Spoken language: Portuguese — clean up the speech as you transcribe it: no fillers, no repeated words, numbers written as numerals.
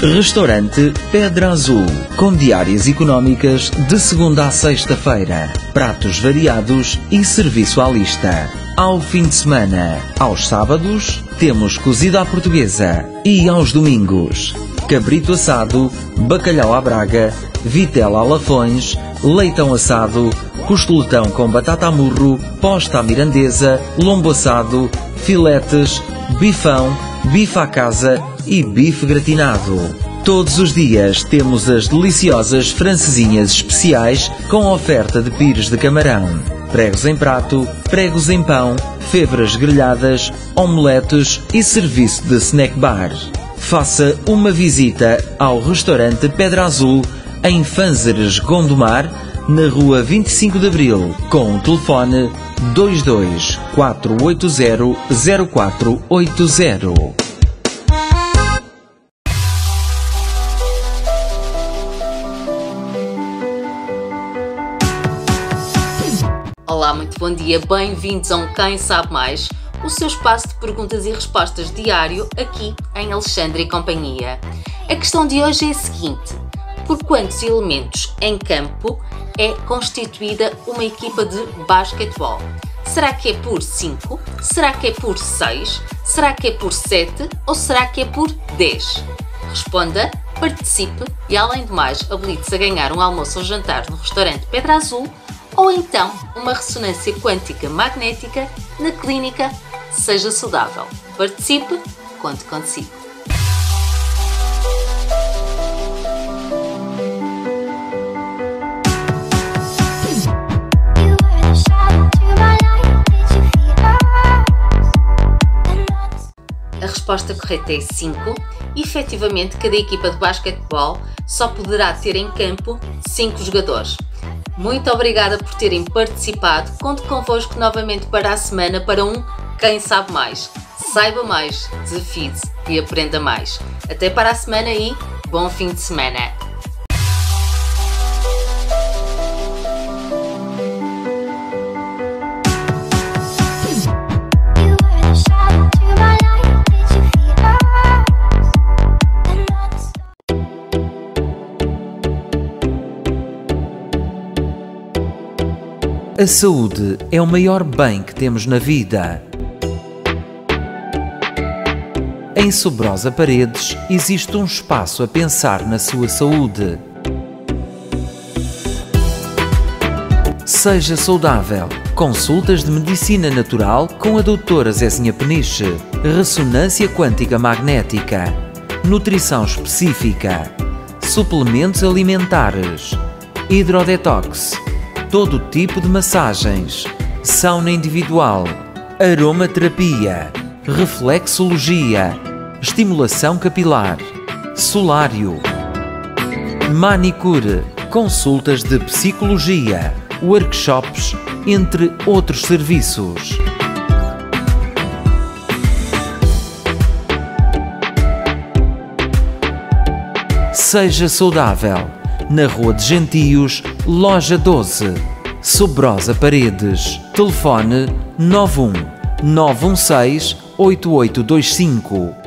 Restaurante Pedra Azul, com diárias económicas de segunda a sexta-feira, pratos variados e serviço à lista. Ao fim de semana, aos sábados, temos cozido à portuguesa e aos domingos, cabrito assado, bacalhau à Braga, vitela a Lafões, leitão assado, costeletão com batata a murro, posta à mirandesa, lombo assado, filetes, bifão, bife à casa e bife gratinado. Todos os dias temos as deliciosas francesinhas especiais com oferta de pires de camarão, pregos em prato, pregos em pão, febras grelhadas, omeletes e serviço de snack bar. Faça uma visita ao restaurante Pedra Azul em Fanzeres, Gondomar, na rua 25 de Abril, com o telefone 22 480 0480. Olá, muito bom dia, bem-vindos a Quem Sabe Mais, o seu espaço de perguntas e respostas diário aqui em Alexandre e Companhia. A questão de hoje é a seguinte: por quantos elementos em campo é constituída uma equipa de basquetebol? Será que é por 5? Será que é por 6? Será que é por 7? Ou será que é por 10? Responda, participe e, além de mais, habilite-se a ganhar um almoço ou jantar no restaurante Pedra Azul ou então uma ressonância quântica magnética na clínica Seja Saudável. Participe, conte consigo. A resposta correta é 5. Efetivamente, cada equipa de basquetebol só poderá ter em campo 5 jogadores. Muito obrigada por terem participado. Conto convosco novamente para a semana para Quem Sabe Mais. Saiba mais, desafie-se e aprenda mais. Até para a semana e bom fim de semana. A saúde é o maior bem que temos na vida. Em Sobrosa Paredes existe um espaço a pensar na sua saúde. Seja saudável. Consultas de medicina natural com a doutora Zezinha Peniche. Ressonância quântica magnética. Nutrição específica. Suplementos alimentares. Hidrodetox. Todo tipo de massagens, sauna individual, aromaterapia, reflexologia, estimulação capilar, solário, manicure, consultas de psicologia, workshops, entre outros serviços. Seja saudável. Na Rua de Gentios, Loja 12, Sobrosa Paredes. Telefone 91 916 8825.